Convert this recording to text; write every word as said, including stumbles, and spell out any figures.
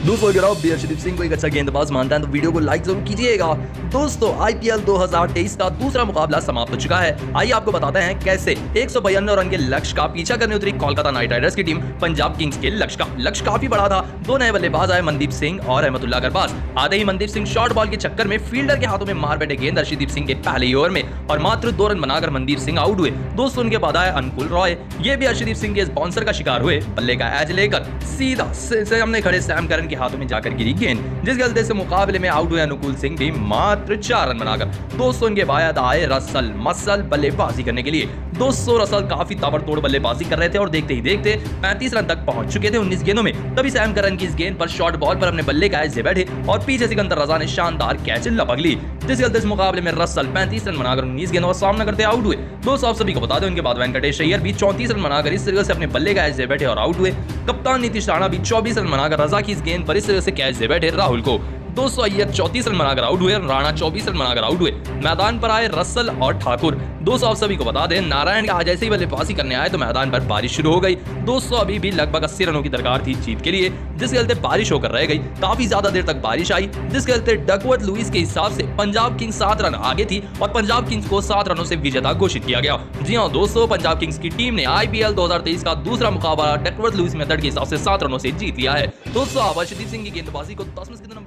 दोस्तों अगर आप भी अर्शदीप सिंह को एक अच्छा गेंदबाज मानते हैं तो वीडियो को लाइक जरूर कीजिएगा। दोस्तों आईपीएल दो हज़ार तेईस का दूसरा मुकाबला समाप्त हो चुका है। आइए आपको बताते हैं कैसे एक सौ बयानवे रन के लक्ष्य का पीछा करने उतरी कोलकाता नाइट राइडर्स की टीम पंजाब किंग्स के लक्ष्य का। लक्ष्य काफी बड़ा था। दो नए बल्लेबाज आए, मनदीप सिंह और अहमदुल्ला गरबाज। आते ही मनदीप सिंह शॉर्ट बॉल के चक्कर में फील्डर के हाथों में मार बैठे गेंद अर्शदीप सिंह के पहले ही ओवर में और मात्र दो रन बनाकर मनदीप सिंह आउट हुए। दोस्तों उनके बाद आए अनुकूल रॉय, ये भी अर्शदीप सिंह के इस बाउंसर का शिकार हुए। बल्ले का एज लेकर सीधा सामने खड़े सैम करन के हाथों में जाकर गिरी गेंद, जिस गलती से मुकाबले में आउट हुए अनुकूल सिंह भी मात्र चार रन बनाकर। दोस्तों इनके बाद आए रसल मसल बल्लेबाजी करने के लिए। दोस्तों रसल काफी ताबड़तोड़ बल्लेबाजी कर रहे थे और देखते ही देखते पैंतीस रन तक पहुंच चुके थे उन्नीस गेंदों में। तभी सैम करन की इस गेंद पर शॉर्ट बॉल पर अपने बल्ले का ऐसे बैठे और पीछे सिकंदर रजा ने शानदार कैच लपक ली, जिस गलती से मुकाबले में रसल पैंतीस रन बनाकर उन्नीस गेंदों का सामना करते आउट हुए। दोस्तों आप सभी को बता दें उनके बाद वेंकटेश अय्यर भी चौंतीस रन बनाकर इस तरह से अपने बल्ले का ऐसे बैठे और आउट हुए। कप्तान नीतीश राणा भी चौबीस रन बनाकर रजा की इस गेंद पर इस तरह से कैच से बैठे राहुल को। दोस्तों अय्यर चौंतीस रन बनाकर आउट हुए, राणा चौबीस रन बनाकर आउट हुए। मैदान पर आए रसल और ठाकुर। दोस्तों आप सभी को बता दें नारायण आज ऐसे ही बल्लेबाजी करने आए तो मैदान पर बारिश शुरू हो गई। दोस्तों अभी भी लगभग अस्सी रनों की दरकार थी जीत के लिए, जिसके चलते बारिश होकर रह गई। काफी ज्यादा देर तक बारिश आई, जिसके चलते डकवर्थ लुइस के हिसाब से पंजाब किंग्स सात रन आगे थी और पंजाब किंग्स को सात रनों से विजेता घोषित किया गया। जी हाँ दोस्तों, पंजाब किंग्स की टीम ने आईपीएल दो हज़ार तेईस का दूसरा मुकाबला डकवर्थ लुइस मेथड के हिसाब से सात रनों से जीत लिया है। दोस्तों आप अर्शदीप सिंह की गेंदबाजी को दस में से कितना